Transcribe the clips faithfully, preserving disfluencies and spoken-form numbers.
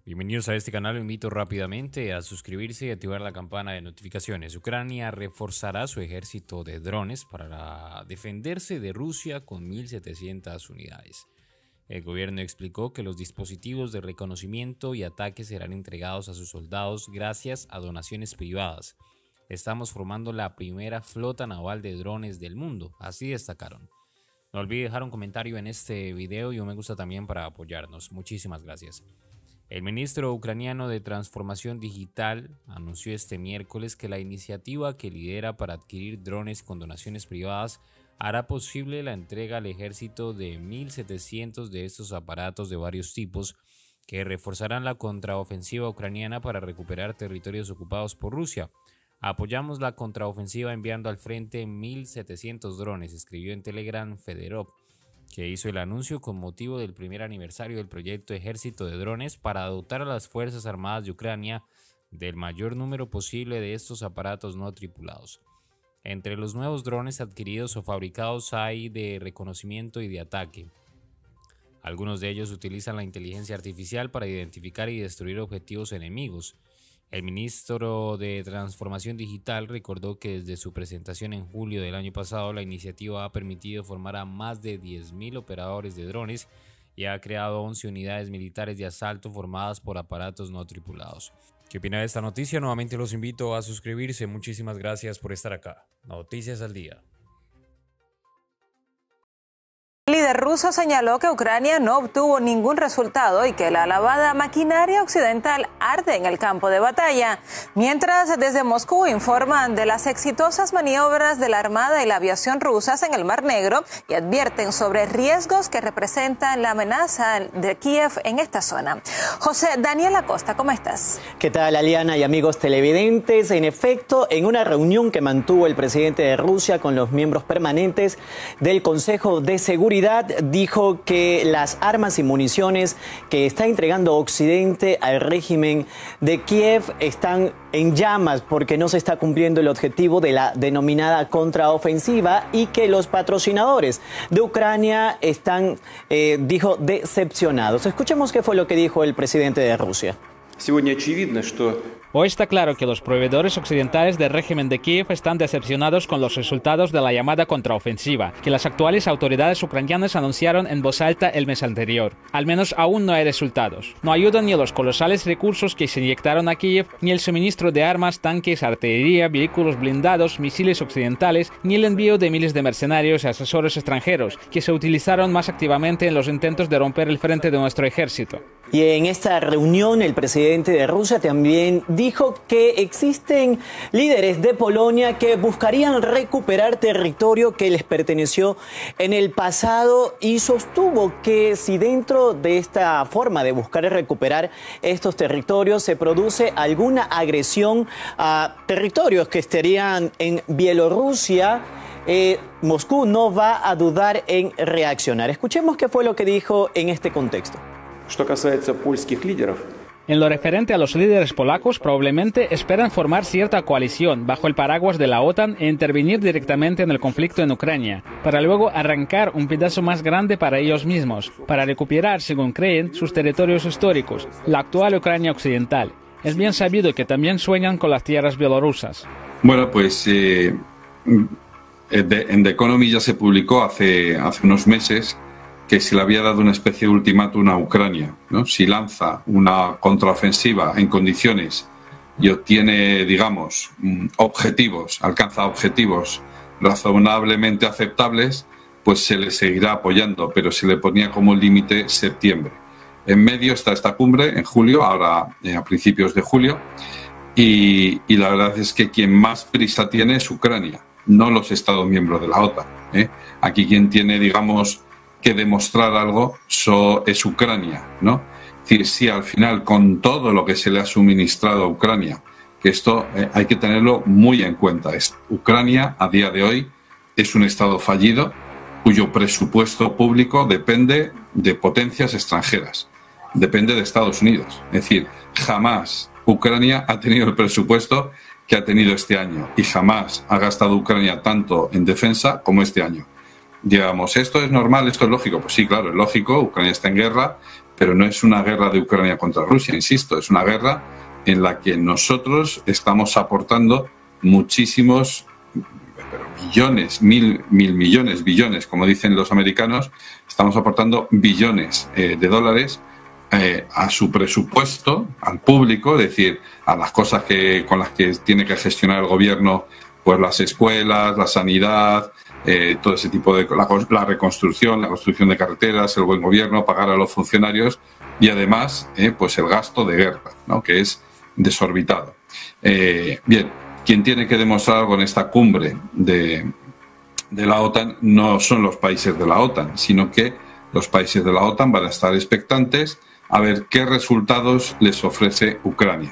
Bienvenidos a este canal, lo invito rápidamente a suscribirse y activar la campana de notificaciones. Ucrania reforzará su ejército de drones para defenderse de Rusia con mil setecientas unidades. El gobierno explicó que los dispositivos de reconocimiento y ataque serán entregados a sus soldados gracias a donaciones privadas. Estamos formando la primera flota naval de drones del mundo, así destacaron. No olvide dejar un comentario en este video y un me gusta también para apoyarnos. Muchísimas gracias. El ministro ucraniano de Transformación Digital anunció este miércoles que la iniciativa que lidera para adquirir drones con donaciones privadas hará posible la entrega al ejército de mil setecientos de estos aparatos de varios tipos que reforzarán la contraofensiva ucraniana para recuperar territorios ocupados por Rusia. Apoyamos la contraofensiva enviando al frente mil setecientos drones, escribió en Telegram Fedorov, que hizo el anuncio con motivo del primer aniversario del proyecto Ejército de Drones para dotar a las Fuerzas Armadas de Ucrania del mayor número posible de estos aparatos no tripulados. Entre los nuevos drones adquiridos o fabricados hay de reconocimiento y de ataque. Algunos de ellos utilizan la inteligencia artificial para identificar y destruir objetivos enemigos. El ministro de Transformación Digital recordó que desde su presentación en julio del año pasado, la iniciativa ha permitido formar a más de diez mil operadores de drones y ha creado once unidades militares de asalto formadas por aparatos no tripulados. ¿Qué opina de esta noticia? Nuevamente los invito a suscribirse. Muchísimas gracias por estar acá. Noticias al día. El líder ruso señaló que Ucrania no obtuvo ningún resultado y que la alabada maquinaria occidental arde en el campo de batalla, mientras desde Moscú informan de las exitosas maniobras de la Armada y la aviación rusas en el Mar Negro y advierten sobre riesgos que representan la amenaza de Kiev en esta zona. José Daniel Acosta, ¿cómo estás? ¿Qué tal, Aliana y amigos televidentes? En efecto, en una reunión que mantuvo el presidente de Rusia con los miembros permanentes del Consejo de Seguridad, dijo que las armas y municiones que está entregando Occidente al régimen de Kiev están en llamas porque no se está cumpliendo el objetivo de la denominada contraofensiva y que los patrocinadores de Ucrania están, eh, dijo, decepcionados. Escuchemos qué fue lo que dijo el presidente de Rusia. Hoy está claro que los proveedores occidentales del régimen de Kiev están decepcionados con los resultados de la llamada contraofensiva, que las actuales autoridades ucranianas anunciaron en voz alta el mes anterior. Al menos aún no hay resultados. No ayudan ni los colosales recursos que se inyectaron a Kiev, ni el suministro de armas, tanques, artillería, vehículos blindados, misiles occidentales, ni el envío de miles de mercenarios y asesores extranjeros, que se utilizaron más activamente en los intentos de romper el frente de nuestro ejército. Y en esta reunión el presidente de Rusia también dijo que existen líderes de Polonia que buscarían recuperar territorio que les perteneció en el pasado y sostuvo que si dentro de esta forma de buscar y recuperar estos territorios se produce alguna agresión a territorios que estarían en Bielorrusia, eh, Moscú no va a dudar en reaccionar. Escuchemos qué fue lo que dijo en este contexto. En lo referente a los líderes polacos, probablemente esperan formar cierta coalición bajo el paraguas de la OTAN e intervenir directamente en el conflicto en Ucrania, para luego arrancar un pedazo más grande para ellos mismos, para recuperar, según creen, sus territorios históricos, la actual Ucrania occidental. Es bien sabido que también sueñan con las tierras bielorrusas. Bueno, pues eh, en The Economist ya se publicó hace, hace unos meses que se le había dado una especie de ultimátum a Ucrania, ¿no? Si lanza una contraofensiva en condiciones y obtiene, digamos, objetivos, alcanza objetivos razonablemente aceptables, pues se le seguirá apoyando, pero se le ponía como límite septiembre. En medio está esta cumbre, en julio, ahora eh, a principios de julio, y, y la verdad es que quien más prisa tiene es Ucrania, no los Estados miembros de la OTAN, ¿eh? Aquí quien tiene, digamos, que demostrar algo so, es Ucrania, ¿no? Es decir, si al final con todo lo que se le ha suministrado a Ucrania, que esto eh, hay que tenerlo muy en cuenta, es, Ucrania a día de hoy es un estado fallido cuyo presupuesto público depende de potencias extranjeras, depende de Estados Unidos. Es decir, jamás Ucrania ha tenido el presupuesto que ha tenido este año y jamás ha gastado Ucrania tanto en defensa como este año. digamos, ¿esto es normal, esto es lógico? Pues sí, claro, es lógico, Ucrania está en guerra, pero no es una guerra de Ucrania contra Rusia, insisto, es una guerra en la que nosotros estamos aportando muchísimos, pero millones, mil, mil millones, billones, como dicen los americanos, estamos aportando billones eh, de dólares eh, a su presupuesto, al público, es decir, a las cosas que con las que tiene que gestionar el gobierno, pues las escuelas, la sanidad, eh, todo ese tipo de la, la reconstrucción, la construcción de carreteras, el buen gobierno, pagar a los funcionarios y además, eh, pues el gasto de guerra, ¿no? Que es desorbitado. Eh, bien, quien tiene que demostrar algo en esta cumbre de, de la OTAN no son los países de la OTAN, sino que los países de la OTAN van a estar expectantes a ver qué resultados les ofrece Ucrania.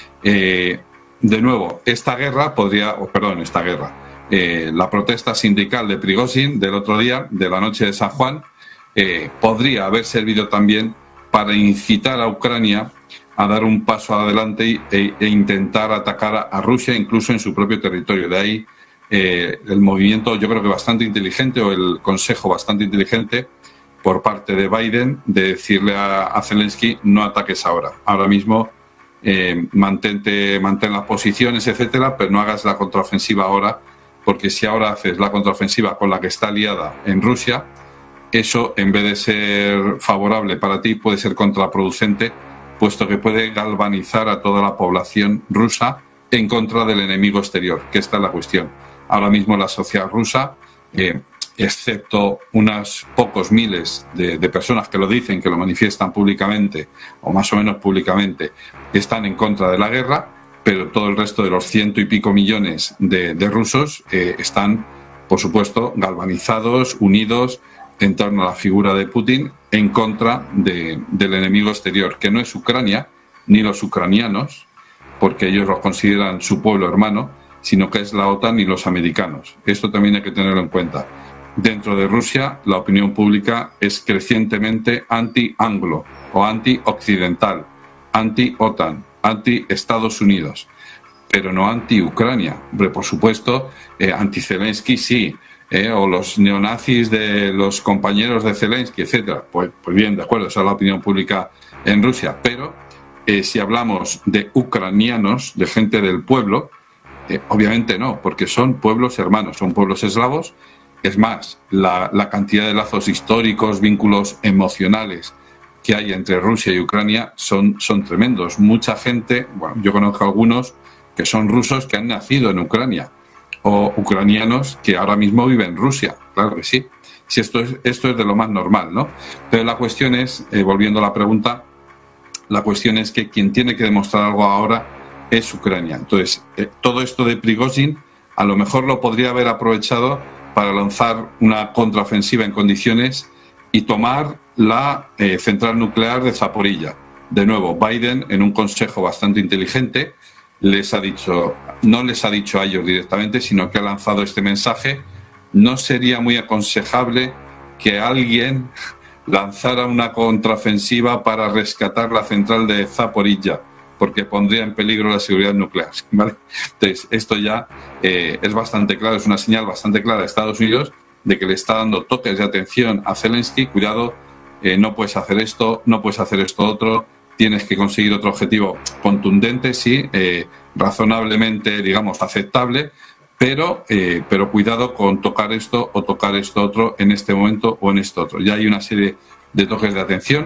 Eh, de nuevo, esta guerra podría, oh, perdón, esta guerra, eh, la protesta sindical de Prigozhin del otro día, de la noche de San Juan, eh, podría haber servido también para incitar a Ucrania a dar un paso adelante e, e intentar atacar a, a Rusia incluso en su propio territorio. De ahí eh, el movimiento, yo creo que bastante inteligente, o el consejo bastante inteligente por parte de Biden de decirle a, a Zelensky: no ataques ahora, ahora mismo eh, mantente, mantén las posiciones, etcétera, pero no hagas la contraofensiva ahora, porque si ahora haces la contraofensiva con la que está aliada en Rusia, eso, en vez de ser favorable para ti, puede ser contraproducente, puesto que puede galvanizar a toda la población rusa en contra del enemigo exterior, que esta es la cuestión. Ahora mismo la sociedad rusa, eh, excepto unos pocos miles de, de personas que lo dicen, que lo manifiestan públicamente, o más o menos públicamente, están en contra de la guerra, pero todo el resto de los ciento y pico millones de, de rusos eh, están, por supuesto, galvanizados, unidos en torno a la figura de Putin, en contra de, del enemigo exterior, que no es Ucrania, ni los ucranianos, porque ellos los consideran su pueblo hermano, sino que es la OTAN y los americanos. Esto también hay que tenerlo en cuenta. Dentro de Rusia, la opinión pública es crecientemente anti-anglo o anti-occidental, anti-OTAN, anti-Estados Unidos, pero no anti-Ucrania. Por supuesto, eh, anti-Zelensky sí, Eh, o los neonazis de los compañeros de Zelensky, etcétera. Pues, pues bien, de acuerdo, esa es la opinión pública en Rusia. Pero eh, si hablamos de ucranianos, de gente del pueblo, eh, obviamente no, porque son pueblos hermanos, son pueblos eslavos. Es más, la, la cantidad de lazos históricos, vínculos emocionales que hay entre Rusia y Ucrania son, son tremendos. Mucha gente, bueno, yo conozco a algunos que son rusos que han nacido en Ucrania, o ucranianos que ahora mismo viven en Rusia, claro que sí. Si esto es, esto es de lo más normal, ¿no? Pero la cuestión es, eh, volviendo a la pregunta, la cuestión es que quien tiene que demostrar algo ahora es Ucrania. Entonces, eh, todo esto de Prigozhin a lo mejor lo podría haber aprovechado para lanzar una contraofensiva en condiciones y tomar la eh, central nuclear de Zaporilla. De nuevo, Biden, en un consejo bastante inteligente, les ha dicho, no les ha dicho a ellos directamente, sino que ha lanzado este mensaje: no sería muy aconsejable que alguien lanzara una contraofensiva para rescatar la central de Zaporilla, porque pondría en peligro la seguridad nuclear, ¿vale? Entonces, esto ya eh, es bastante claro, es una señal bastante clara de Estados Unidos de que le está dando toques de atención a Zelensky: cuidado, eh, no puedes hacer esto, no puedes hacer esto otro, tienes que conseguir otro objetivo contundente, sí, eh, razonablemente, digamos, aceptable, pero, eh, pero cuidado con tocar esto o tocar esto otro en este momento o en este otro. Ya hay una serie de toques de atención.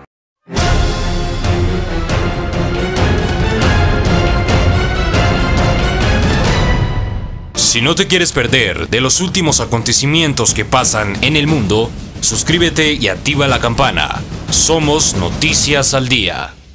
Si no te quieres perder de los últimos acontecimientos que pasan en el mundo, suscríbete y activa la campana. Somos Noticias al Día.